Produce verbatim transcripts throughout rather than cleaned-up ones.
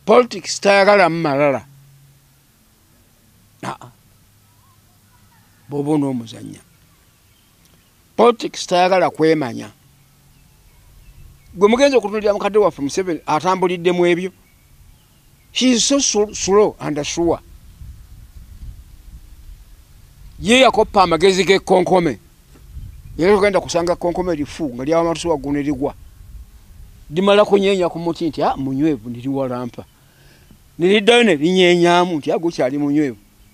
politics tayagala malala aa bobo no muzanya politics tayagala kwemanya gwe mugenzi okutulira mukadde waffe Museveni atambulidde mu ebyo he is so slow and sure ye yakoppa amagezi ge konkome yero kugenda kusanga konkome lifu nga lya matuwa gune ligwa dimala kunyenya ku muti nti ah munywevu ndiri walampa nilidane linyenyamu nti ago kyali munywevu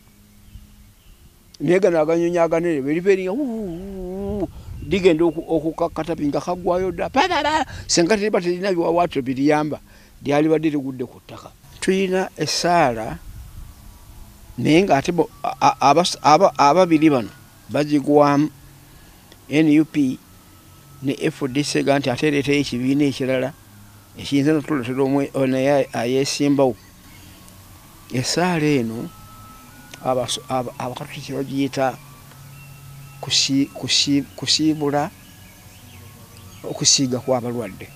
nega naganyonya aganere beri beri digende okukakata pinga kagwayo da padala sengati batina biwa watu biliyamba dyali badiri gudde ku ttaka tuyina esala nenga atibo aba ababiri bano bagigwamu N U P ne F D C ganti aterete ekibiina ekirala ekiyinza n'otuletera omwe naye ayesimbawo esaala eno abakatoliki bagiyita kusiibula okusiiga kw'abalwadde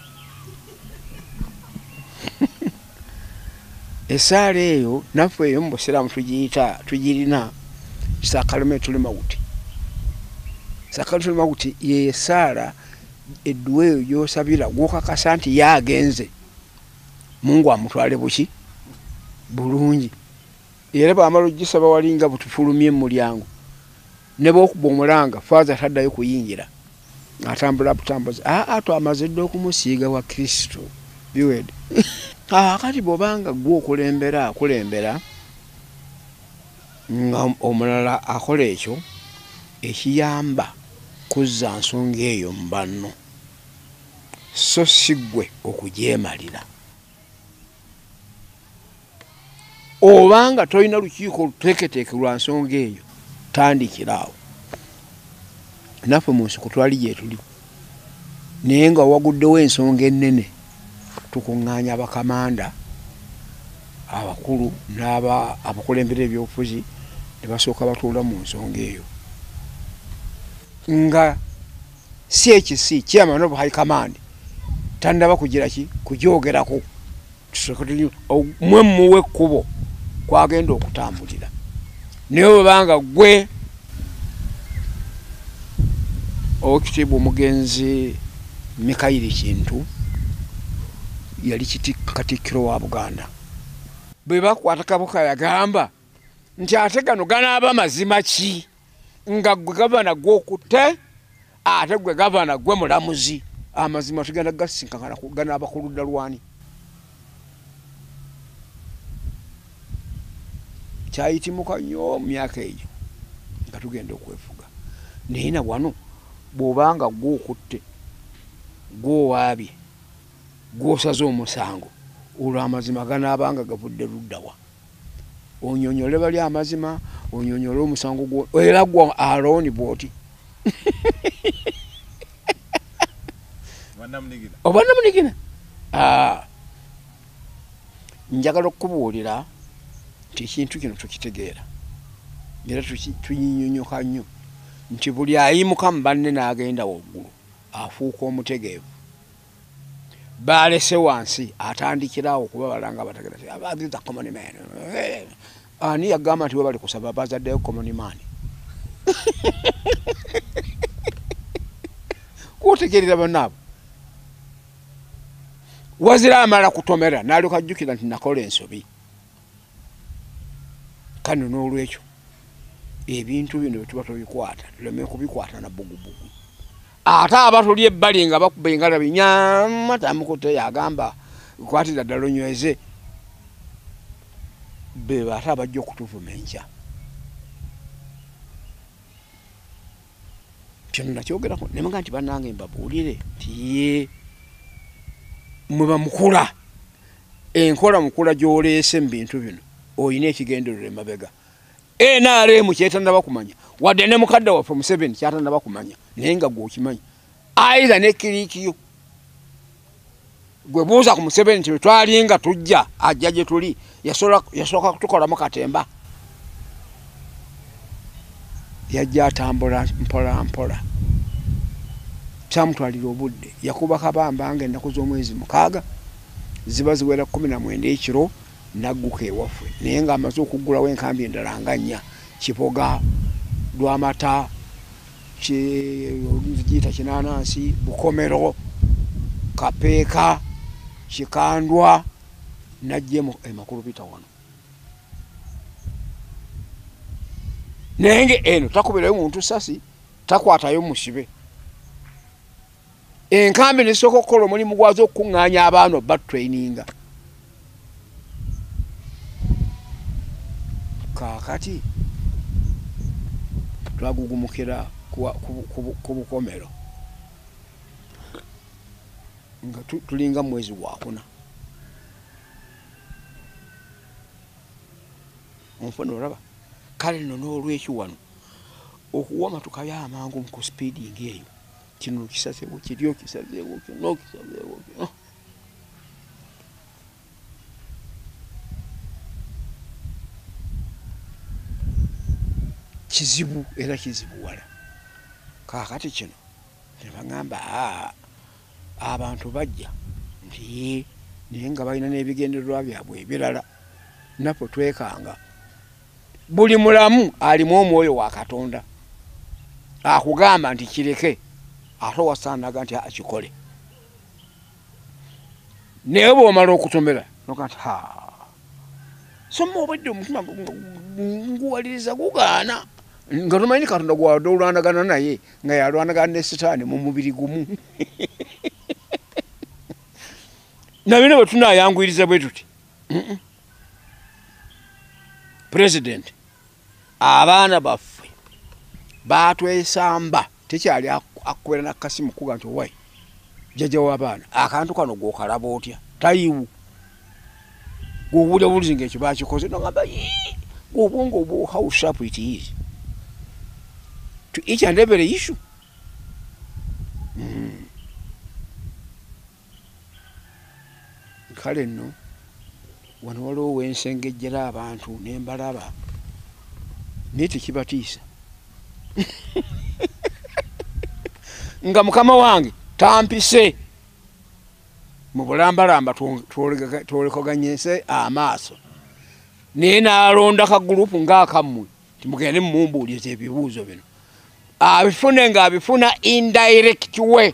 esaala eyo naffe eyo mu busiraamu tugiyita tugirina sakalume tuli mawuti sakalume tuli mawuti ye esaala edduwa eyo gy'osabira gw'okakasa nti yaagenze Mungu amutwale buki bulungi era bw'amala ogisaba walinga butufulumye mu mulyango ne bw'okuba omulanga faaza taddayo kuyingira atambula butambuzi aa twamazidde okumusiiga wa Kristo biwedde kati bw'obanga gwe okulembera akulembera nga omulala akola ekyo ekiyamba kuzza nsonga eyo mu banno so si ggwe okugyemalira obanga tolina lukiiko luteeketeeke lwa nsonga eyo tandikiraawo naffe mu nsi kutwali gye tuli naye nga waguddewo ensonga ennene tukuŋŋaanya abakamanda abakulu n'aba abakulembera ebyobufuzi ne basooka batuula mu nsonga eyo nga si ekisi chairman of high command tandaba kugira ki kujoogerako mwe muwe ekkubo kwagenda okutambulira naye obanga gwe Oweekitiibwa omugenzi Mikaeli Kintu yali katikkiro wa Buganda bwe bakwata Kabuka yagamba nti ate gano ganaaba mazima ki nga gwe gavana gw'okutte ate gwe gavana gwe mulamuzi amazima tugenda gasinkana ganaaba ku ludda lwani kyayitimuka nnyo mu myaka egyo nga tugenda okwefuga naye na wano bw'obanga gw'okutte gw'owaabye gw'osaze omusango olwo amazima ganaabanga gavudde luddawa onyonyole bali amazima onyonyole omusango gwo era gwa Aaron bwoti obanamunigina njagala okubuulira nti ekintu kino tukitegeera era tuyinyonyoka nnyo nti buli ayimuka mu banne n'agenda waggulu afuuka omutegeevu baalese wansi atandikirawo okuba balanga abategeera abaziza common man ani yagamba nti we bali kusaba bazaddeyo common man kutegeerera bannaabo wazira amala kutomera n'alyoka ajjukira nti nakola ensobi kano n'olwekyo ebintu bino bwe tuba tubikwata tuleme kubikwata na bugubugu ate abatuli ebbali nga bakuba engalabi nyama tamukote yagamba kwatira ddala onyweze be ate abajja okutuvuma enkya kyono nakyogerako nemuga nti bannange mbabuulire nti ye mwe bamukula enkola mukula gy'oleese mu bintu bino oyina ekigenderero emabega N R M kyetannaba kumanya wadde ne mukadde waffe Museveni kyatannaba kumanya naye nga gw'okimanyi ayiza ne kiriikiyo gwe buuza ku Museveni nti twali nga tujja ajja gye tuli yasooka kutukolamu katemba yajja atambula mpola mpola kyamutwalira obudde yakuba kabamba nga ennaku z'omwezi mukaaga ziba ziwera kumi na mwenda ekiro nagguka ewaffe naye ng'amaze okuggulawo enkambi endala nga nnya Kiboga Lwamata giyita Kinanansi Bukomero Kapeeka Kikandwa najjemu emakulu bita wano nenge eno takubirayo muntu sasi takwatayo musibe enkambi nesooka okukola omulimu gwazo okukuŋŋaanya abaana batraininga kaakati twagugumukira ku Bukomero nga tulinga mwezi gwakuna onfuna olaba kale nno n'olwekyo wano okuwama tukabya amangu ku speeding eyo kino kisazeewo kiryo kisazeewo kino kisazeewo kino kizibu era kizibuwala kaakati kino nebagamba abantu bajja nti naye nga balina n'ebigendererwa byabwe ebirala naffe twekanga buli mulamu alimu omwoyo wa Katonda akugamba nti kireke ate wasaanaga nti akikole naye bw'omala okutomera noga nti ha soma obadde omutima nguwaliriza gugaana nga tomanyi Katonda gwawadde olwanagana naye nga yalwanagana ne Sitaani mu mubiri gumu nabino bwe tunaayanguyiriza bwe tuti President abaana baffe batwesamba tekyali akubera nakasimu kuga nti owai jjajja w'abaana akantu kano gwokalaba otya taliiwo gwowulya bulizi ng'ekyo bakikoze nogamba obwongo obwo how sharp it is to each and every issue. Mm. Kale nno wano waliwo wensengejjera abantu nembalaba naye tekibatiisa nga mukama wange tampise mu bulambalamba twolekoganyese amaaso naye naalonda kagurupu ng'akammwe timugende mumumbuuliza ebibuuzo bino abifune ng'abifuna indirect way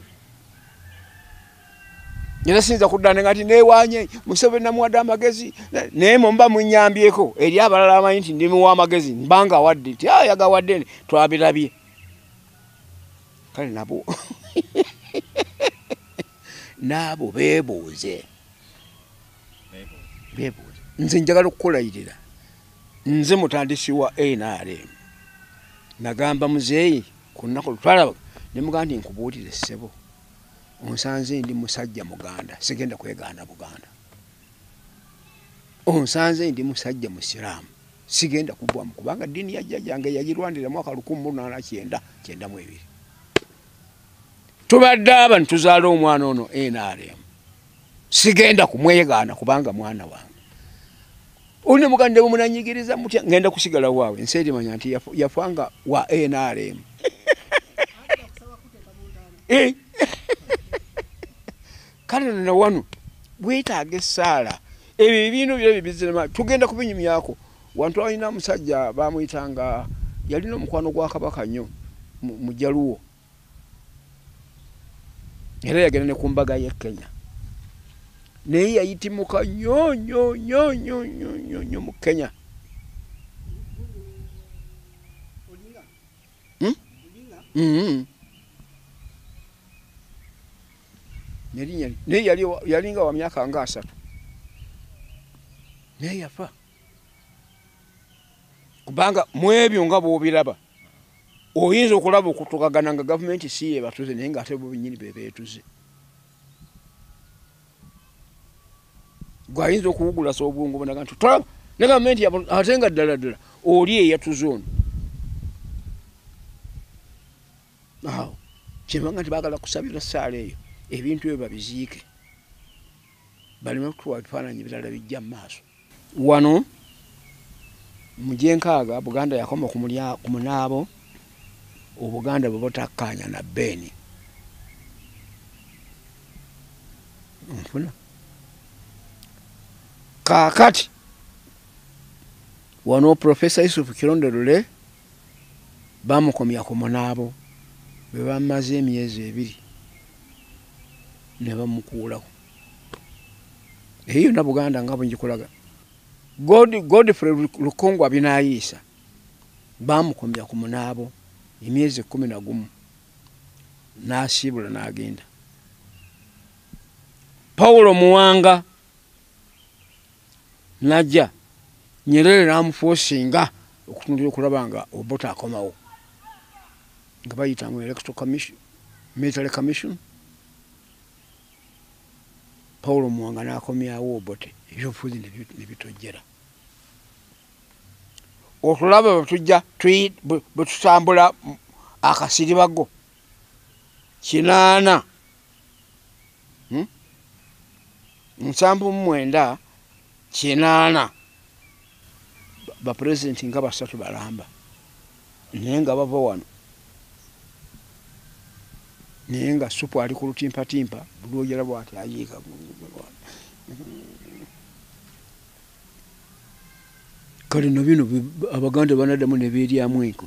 era sinza kuddane nga ti neewanye Museveni namuwadde amagezi naye mumba munyambyeko eri abalala amanyi nti ndimuwa amagezi mbanga awadde nti yagawadde twabirabye kale nabo nabo beebuuze beebuuze nze njagala okukulayirira nze mutandisi wa N R M nagamba muzeeyi ku nnaku lutwalaba ne mugamba nti nkubuulire ssebo onsanze ndi musajja muganda sigenda kwegaana Buganda onsanze ndi musajja musiraamu sigenda kubwamu kubanga ddiini ya jjajjange yagirwanira mwaka lukumi lunaana kyenda kyenda mu ebiri tubadde aba nituzaala omwana ono N R M sigenda kumwegaana kubanga mwana wange une mugande mumunanyigiriza mutya ngenda kusigala waawe nsi erimanya nti yafanga wa N R M kale na wano bwetaaga essaala ebyo ebintu byo bizirema tugenda kubinyumyako wantu alina musajja bamuyitanga yalina omukwano gwa Kabaka nnyo mu Jaluwo era yagenda ne ku mbaga y'e Kenya naye yayitimuka nnyo nnyo nnyo nnyo nnyo nnyo mu Kenya naye yalinga wa myaka nga asatu naye yafa kubanga mu ebyo nga bw'obiraba oyinza okulaba okutugagana nga gavumenti si ye batuze naye ng'ate bo bennyini be beetuze gwayinza okuwugula sa obwongo bonaga nti tolaba ne gavumenti ate nga ddala ddala oli eyatuze ono awo kyembanga nti baagala kusabira ssaala eyo ebintu ebyo babiziike baleme kutuwa bifaananyi birala bijja mu maaso wano mu gyenkaaga Buganda yakoma ku munaabo Obuganda bwe butakkaanya na Beni nfuna Kaakati wano Profesa Yusuf Kirondelule bamukomya ku munaabo bwe bamaze emyezi ebiri ne bamukuulawo. Eyo na Buganda nga bwe njikulaga. Godfrey Lukongwa Binayiisa bamukomya ku munaabo emyezi kumi na gumu n'asiibula n'agenda. Paulo Muwanga najja Nyerere n'amufosinga okutundira okulaba nga Obote akomawo nga bayita mu Electoral Commission, Military Commission. Paulo Muwanga n'akomyawo Obote, ebyobufuzi ne bitojjera. Otulaba bwe tujja bwe tutambula akasiribago kinaana nsanvu mu mwenda kinaana bapulezidenti nga basatu balamba naye nga bava wano naye nga supu ali ku lutimpatimpa buli ojala bwati ayiika. Kale no bino Abaganda banaddamu ne beeryamu enkwe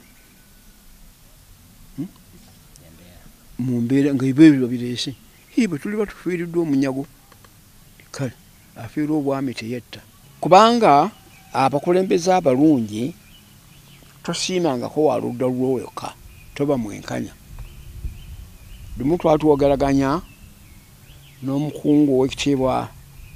mu mbeera nga ebyo babireese bwe tuli batufiiriddwa omunyago. Kale afiirwa obwami teyetta kubanga abakulembeze abalungi tosiimangako waludda lwoyoka toba mwenkanya. Lumu twatuwagalaganya n'omukungu ow'ekitiibwa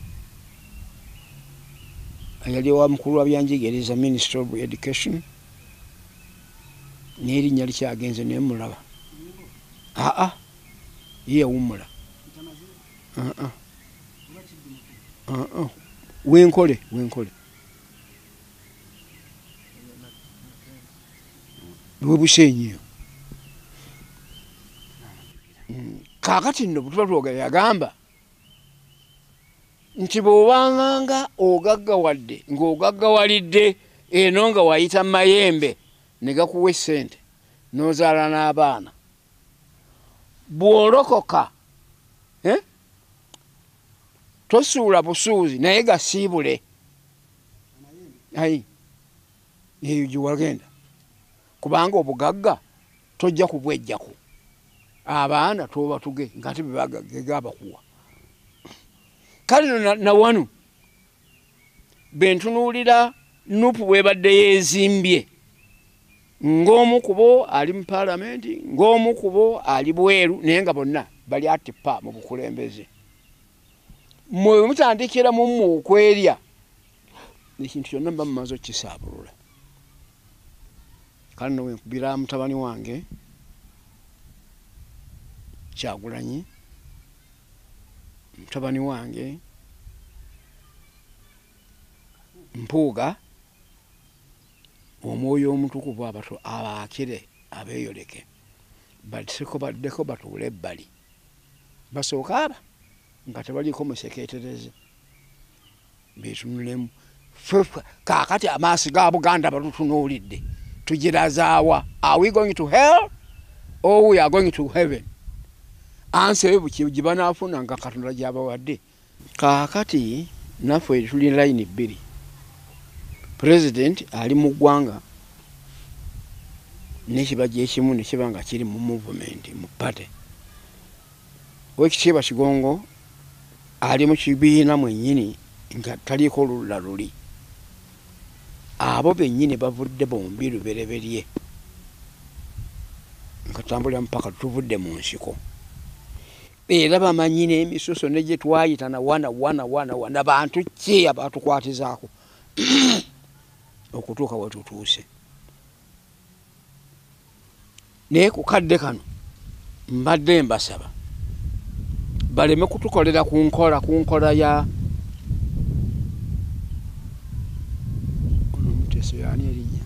ayali wa mukulu wa byanjigiriza Minister of Education n'erinnya likyagenze naye mulaba aa ye yawummula wenkole wenkole bwebusenyiyo. Kaakati nno butuba twogera yagamba nti bw'obanganga ogaggawadde ng'ogaggawalidde eno nga wayita mayembe ne gakuwa essente n'ozaala n'abaana bw'olokoka eh? Tosuula busuuzi naye gasiibule. Ayi eyo gye wagenda kubanga obugagga tojja kubwejjaku abaana tobatuge ngate begabakuwa. Kale na wano bentunuulira Nuupu bwebadde yeezimbye ng'omu kubo ali mu paalamenti ng'omu kubo ali bweru naye nga bonna bali atipa mu bukulembeze. Mwe mutandikira mu mmwe okwerya ekintu kyonna mba mumaze okukisaabulula. Kale nno wenkubira mutabani wange Kyagulanyi, mutabani wange Mpuuga, omwoyo omutukuvu abato abaakire abeeyoleke batiseko baddeko batuule ebbali basooka aba nga tebaliiko musekeetereze beetunulemu. Kaakati amaaso ga Buganda batutunuulidde tugirazaawa. Are we going to hell or we are going to heaven? Answer gye banaafuna nga Katonda gy'abawadde. Kaakati naffe tuli layini bbiri. President ali mu ggwanga n'ekibajja ekimu ne kiba nga kiri mu movement mu party. Oweekitiibwa Kigongo ali mu kibiina mwennyini nga taliiko lula luli. Abo bennyini bavudde bombi lubereberye nga tambulira mpaka tuvudde mu nsiko. Era bamanyi n'emisoso ne gye twayita na wana wana wana wana bantu ki abatukwatizaako okutuuka we tutuuse. Naye ku kadde kano mbadde mbasaba baleme kutukolera ku nkola ku nkola ya ono Muteesa yani erinnya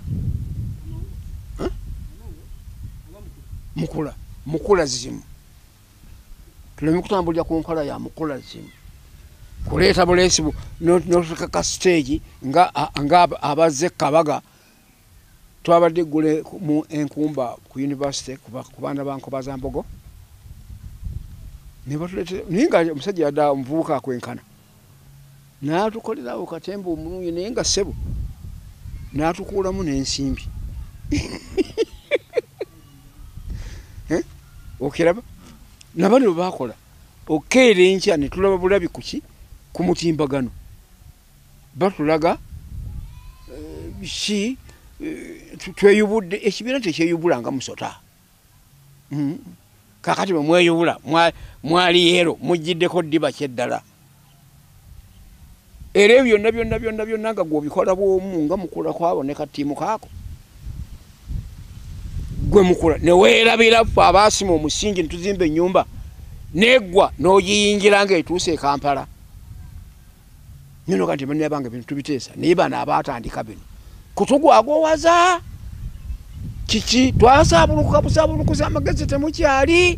Mukula Mukula Zimu. Tuleme kutambulira ku nkola ya Mukula Zimu kuleeta buleesibu n'otukaka stage nga nga abazze Kabaga twabadde gule mu Enkumba ku university ku baana ba Nkobazambogo ne batuleete naye nga omusajja yadda omuvubuka akwenkana n'atukolerawo katemba omulungi naye nga ssebo n'atukuulamu n'ensimbi okiraba nabano bwe bakola okeera enkya ne tulaba bulabi kuki ku mutimbagano batulaga ki tweyubudde ekibiina tekyeyubulanga musota kakati bwe mweyubula mwali yeero mujjiddeko ddiba kyeddala era ebyo byonna byonna byonna byonna nga gw'obikola bw'omu nga mukula kwaboneka ttiimu kaako gwe mukula ne weerabira ffe abaasima omusingi ne tuzimba ennyumba neggwa n'ogiyingira nga etuuse e Kampala nino kanti banne abange bintu tubiteesa naye bano abaatandika bino kutugwagwawaza kiki twasaabulukuka busaabulukuza amagezi temukyali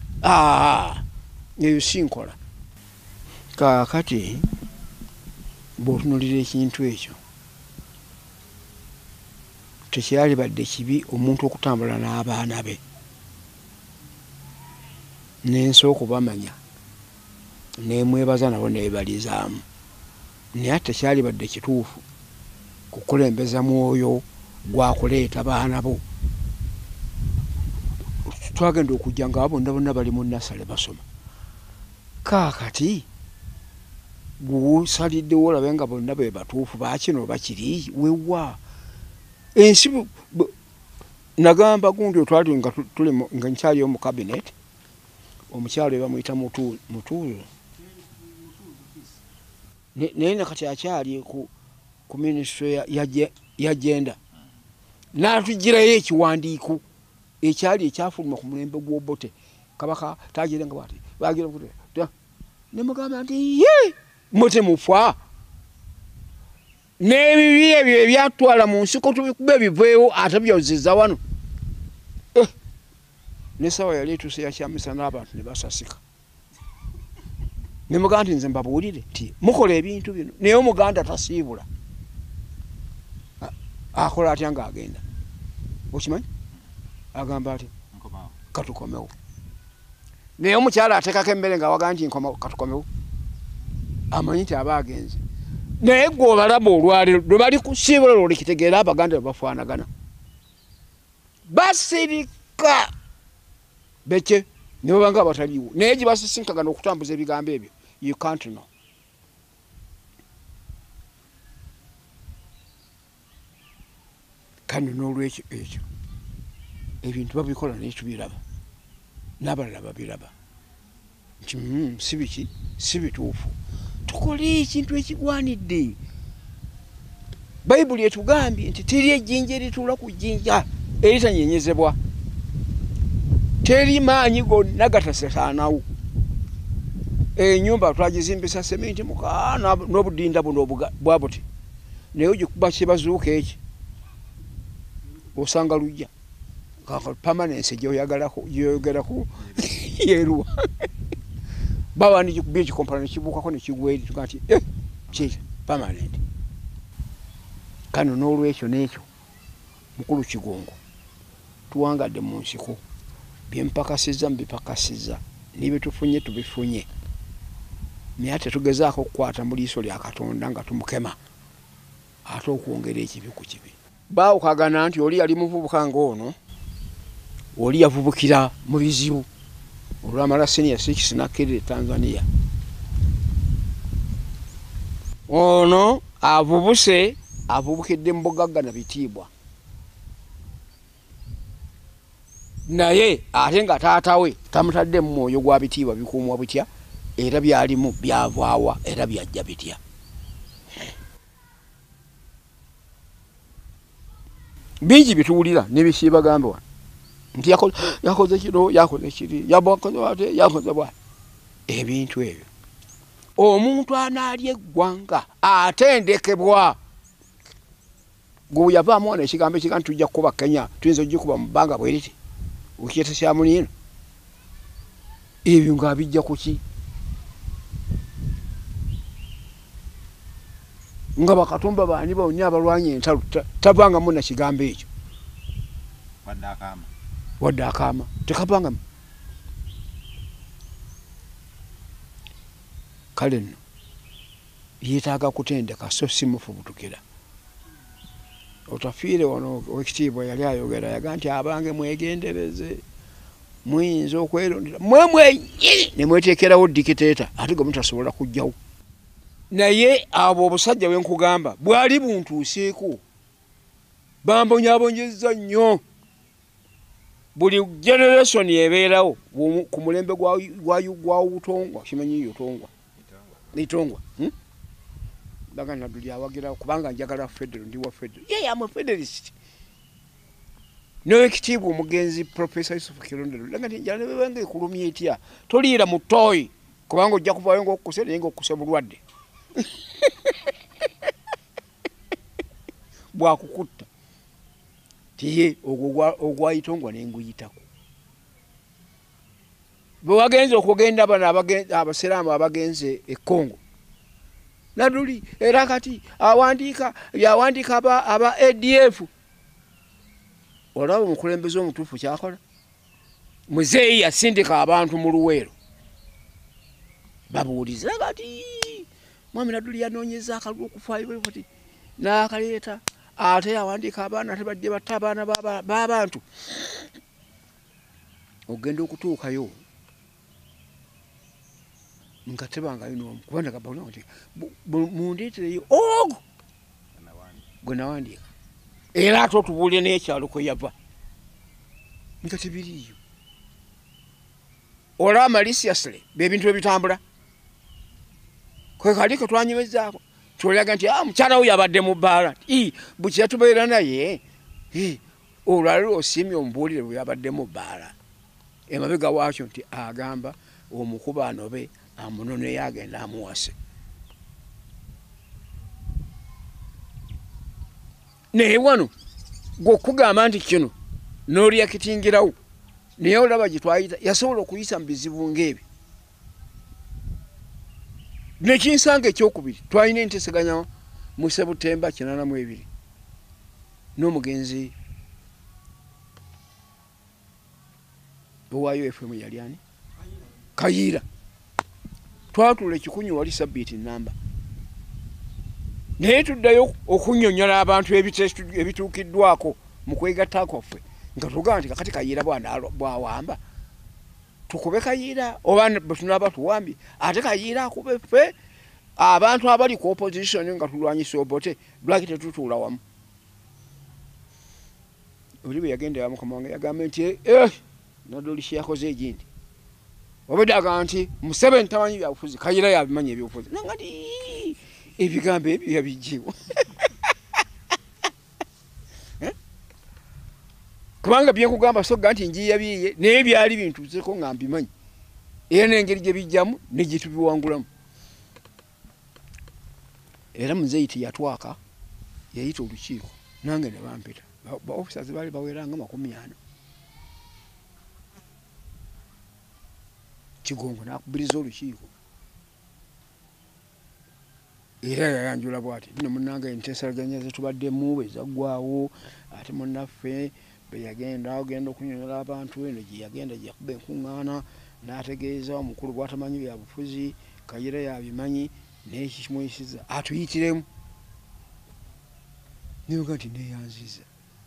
eyo si nkola kaakati bw'otunulira ekintu ekyo tekyali badde kibi omuntu okutambula n'abaana be n'ensi okubamanya n'emwebaza nabo neebalizaamu naye ate tekyali badde kituufu kukulembeza mwoyo gwakuleeta baana bo twagenda okujja nga bonna bonna bali mu nasale basoma kaakati gusaliddewo olabe nga bonna be batuufu bakino bakiri wewa ensi nagamba gundi otwali nga tuli nga nkyaliyo mu cabinet omukyalo bamuyita mutuulo naye nakati akyali ku ku ministry ya genda n'atugirayo ekiwandiiko ekyali ekyafuluma ku mulembe gw'obote kabaka tagire nga bati bagira ne mugamba nti ye mute mufa n'ebibi ebyo ebyatwala mu nsiko tubikuba ebiveewo ate byozizza wano nesawa yali etuuse yakyamisa n'abantu ne basasika ne mugamba nti nze mbabuulire nti mukola ebintu bino naye omuganda tasiibula akola atya ng'agenda okimanyi agamba ati katukomewo naye omukyala ateekako emmere nga waga nti katukomewo amanyi nti aba agenze naye gwe obalaba olwaliro lwe bali kusiibula lwo likitegeera abaganda bwe bafaanagana basirika beke ne babanga abataliiwo naye gye basisinkagana okutambuza ebigambo ebyo you can't know kandi n'olwekyo ekyo ebintu babikola naye tubiraba n'abalala babiraba nti si biki si bituufu tukole ekintu ekigwanidde bayibuli etugambye nti teri ejjinja erituula ku jjinja eritanyenyezebwa teri maanyi gonna gatasaanawo enyumba twagizimbisa sementi mukaana n'obudinda buno bwa buti naye ogikuba kyebazuuka eki osanga lujja permanence gyoyogerako yeruwa baba nigikubye ekikompala nekibuukako nekigweri tuga nti kiki permanent kano n'olwekyo n'ekyo mukulu Kigongo tuwangadde mu nsiko byempakasizza mbipakasizza n'ebyetufunye tubifunye naye ate tugezaako okukwata mu liiso lya Katonda nga tumukema ate okwongera ekibi ku kibi baawukagana nti oli yali muvubuka ng'ono oli yavubukira mu bizibu olwamala senior six nakirira Tanzania ono avubuse avubukidde mu bugagga na bitiibwa naye ate nga taata we tamutadde mu mwoyo gwa bitiibwa bikuumwa bitya era byalimu byavaawa era byajja bitya bingi bituwulira nebisiibagamba wano nti yakoze kino yakoze kiri yabakoze ate yakoze bwa ebintu ebyo omuntu anaalya eggwanga atendekebwa gwe yavaamu wano ekigambo ekika nti tujja kukuba Kenya tuyinza ogikuba mu bbanga bweriti okiyeta kya muniino ebyo ng'abijja ku ki nga bakatumba baani bawunya abalwanyi entalo tavangamu na kigambo ekyo wadde akaama wadde akaama tekavangamu kale nno yeetaaga kutendeka so si mufubutukira. Otafiire wano Oweekitiibwa yali ayogera yaga nti abange mwegendereze muyinza okwerondera mwe mwenyini ne mweteekerawo dikiteeta ate gwe mutasobola kujjawo. Naye abo obusajja bwe nkugamba bwali buntuuseeko bambonyabonyezza nnyo. Buli generation ebeerawo ku mulembe gwa Utongwa kimanyi Utongwa Itongwa baga Nadduli awagira kubanga njagala federal ndi wa federal. Yeah, I'm a federalist. N'Oweekitiibwa omugenzi Professor Yusuf Kirondero laga nti njala ne banga ekulumya etya toliira mu ttooyi kubanga ojja kuvaayo ng'okukuse naye ng'okukuse bulwadde bwakukutta tiye ogwa Itongwa n'enguyitako. Bwe wagenze okugenda bano abasiraamu abagenze e Congo Nadduli era kati awandiika yawandiika aba aba A D F olaba omukulembeze omutuufu kyakola. Muzeeyi yasindika abantu mu Luweero babuuliza kati Mwami Nadduli yanoonyeza akalulu okufaayo bwe buti n'akaleeta ate yawandiika abaana ate badde batta abaana b'abantu. Ogenda okutuukayo nga tebangayo n'omu kubanga gabawuna nti mundeetereyo ogo gwe nawandiika era ate otubuulire n'ekyalo kwe yava nga tebiriiyo. Olaba maliciously b'ebintu ebitambula kwe kali ke twanyiwezaako tolaga nti ah mukyala we yabadde mu bbaala bukya yatubeera naye olwaliro osiimye omubuulire bwe yabadde mu bbaala emabega waakyo nti agamba omukuba anobe amunone yagenda amuwase. Naye wano gw'okugamba nti kino n'olya kitingirawo naye olaba gye twayita yasobola okuyisa mu bizibu ng'ebi. Nekinsanga ekyokubiri twalina enteeseganya mu Sebutemba kinaana mu ebiri n'omugenzi owaayo F M yali ani Kayiira. Twatula ekikunyu wali sabbiiti nnamba naye tuddayo okunnyonnyola abantu ebituukiddwako mu kwegatta kwaffe nga tugamba nti kakati Kayiira bwawamba tukube Kayiira oba bwe tunaaba tuwambye ate Kayiira akube ffe abantu abali ku opposition nga tulwanyisa Obote lwaki tetutuula wamu. Oli bwe yagendera Mukama wange yagamba nti eh Nadduli kye yakoze egindi obadde agamba nti Museveni tamanyi byabufuzi Kayiira yabimanyi ebyobufuzi nanga nti ebigambo ebyo yabiggyewo kubanga byenkugamba soga nti njiya biye naye byali bintuuseko nga mbimanyi era n'engeri gye bijjamu ne gye tubiwangulamu. Era muzeeyi teyatwaka yayita olukiiko nange ne bampita ba officers baali baweranga makumi ana Kigongo n'akubiriza olukiiko era yayanjula bw'ati bino munnange enteesaganya ze tubaddemu bwe zaggwawo ate munnaffe bwe yagenda ogenda okunyonyola abantu eno gye yagenda gye yakuba enkuŋŋaana n'ategeeza omukulu bw'atamanyi byabufuzi Kayiira yabimanyi naye kikimuyisiza atuyitiremu niyoga nti neeyanziza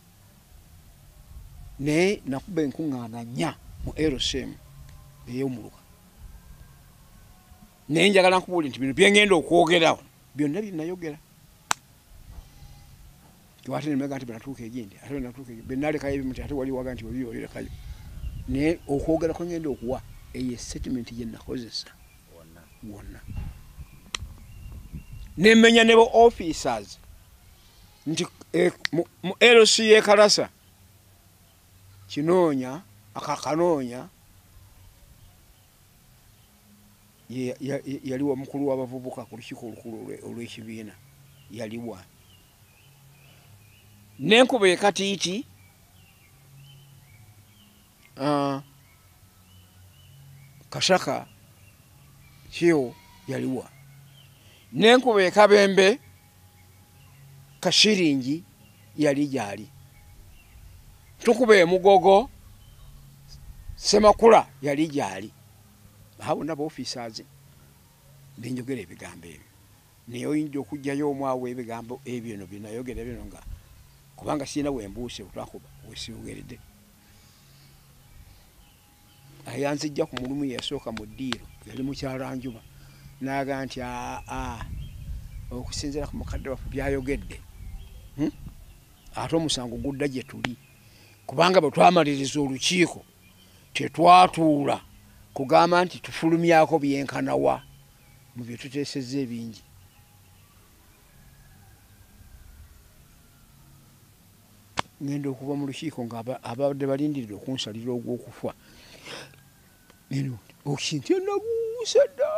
naye nakuba enkuŋŋaana nnya mu L C M ey'omuluka naye njagala nkubuulire nti bino byengenda okwogerawo byonna bye nayogera ate nemega nti bwenatuuka egindi ate bwenatuuka benalekayo ebimu nti ate wali waga nti wali olekayo naye okwogera ko ngenda okuwa eyo statement gye nakozesa wonna nemenya ne bo officers nti mu L C E Kalasa kinoonya akakanoonya yaliwa mukulu w'abavubuka ku lukiiko olukulu olw'ekibiina yaliwa n'enkuba ekatiiti Kasaka kyo yaliwa n'enkuba ekabembe Kashiringi yali gyali tukuba emugogo Semakula yali gyali abo nabo officers benjogera ebigambo ebyo naye oyinza okujjayo omwawo ebigambo ebyo no binayogera bino nga kubanga sirina wembuuse otwakuba wesiyogeredde ayanzijja ku mulumu yasooka mu ddiiro yali mukyalanjuba naga nti aa okusinziira ku mukadde waffe byayogedde ate omusango gudda gye tuli kubanga bwe twamaliriza olukiiko tetwatuula kugamba nti tufulumyako byenkanawa mu bye tuteesezza ebingi ngenda okuva mu lukiiko nga abadde balindirira okunsalira ogw'okufa okinti enabuusa dda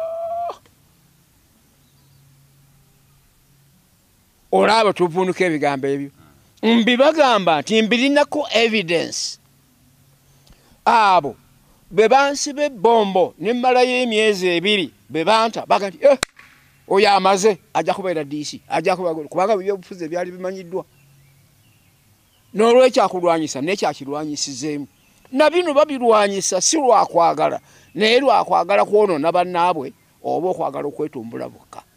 olaba tuvunuka ebigambo ebyo mbibagamba nti mbirinako evidence abo be bansiba ebbombo ne mmalayo emyezi ebiri be banta baga nti eh oyo amaze ajja kubeera D C ajja kubeera kubanga ebyobufuzi ebyali bimanyiddwa n'olwekyo akulwanyisa n'ekyakirwanyisizeemu na bino babirwanyisa si lwakwagala naye lwakwagala kwonoona bannaabwe oba okwagala okwetumbula bokka